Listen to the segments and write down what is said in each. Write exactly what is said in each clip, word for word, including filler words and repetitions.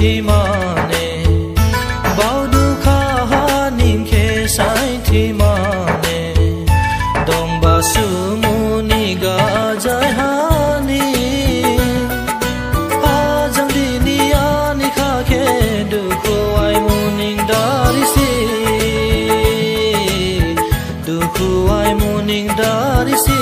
thi mane bao du kha ha ning khe sai thi mane dong ba su mu ni ga jai ha ni a jang di ni a ni kha khe du ko ai mu ning da ri si du ko ai mu ning da ri si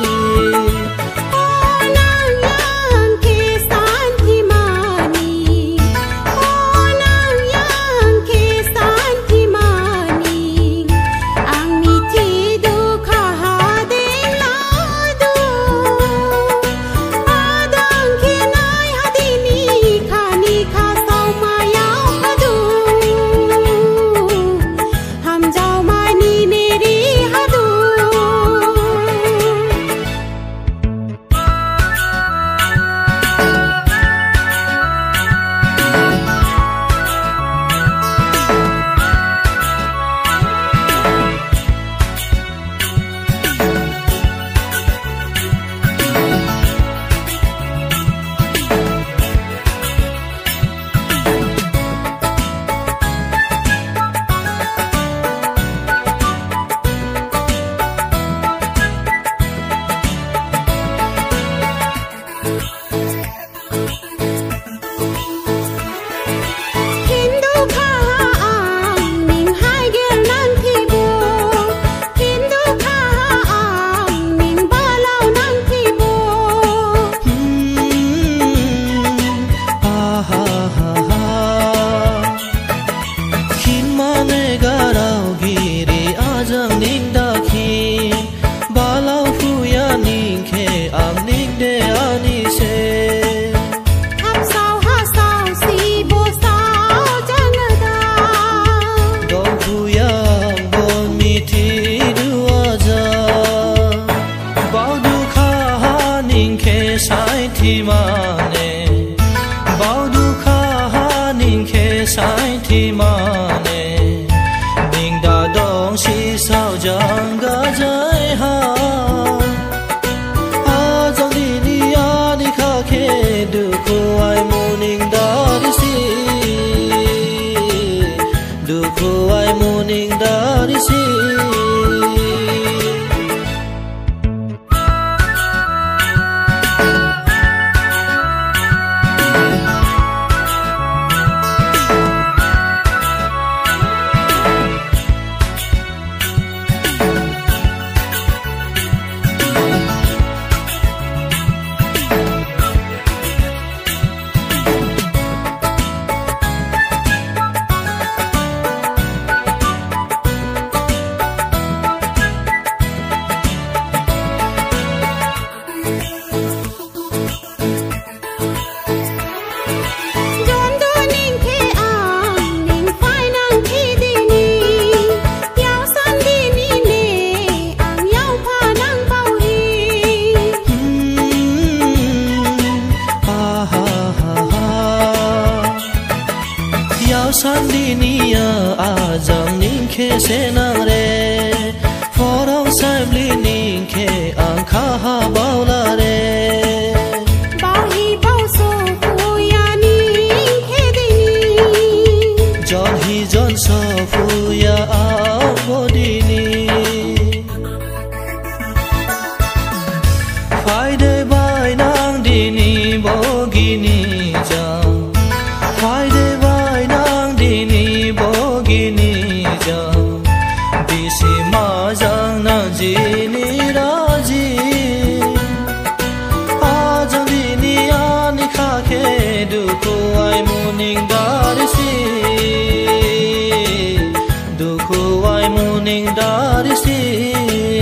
thi mane bao du kha ha ning khe sai thi mane ning da dong si sao jang ga jai ha a jang di ni a ni kha khe du ko ai mu ning da ri si du ko ai mu ning da ri si san đi nia a jang ning khe se nang re forong sai li ning khe ang kha ha bao la re bao hi bao so fu ya ning khe di ni jon hi jon so fu ya a bo di ni phai de bai nang di ni bo gi ni jang phai de du ko ai mu ning da ri si du ko ai mu ning da ri si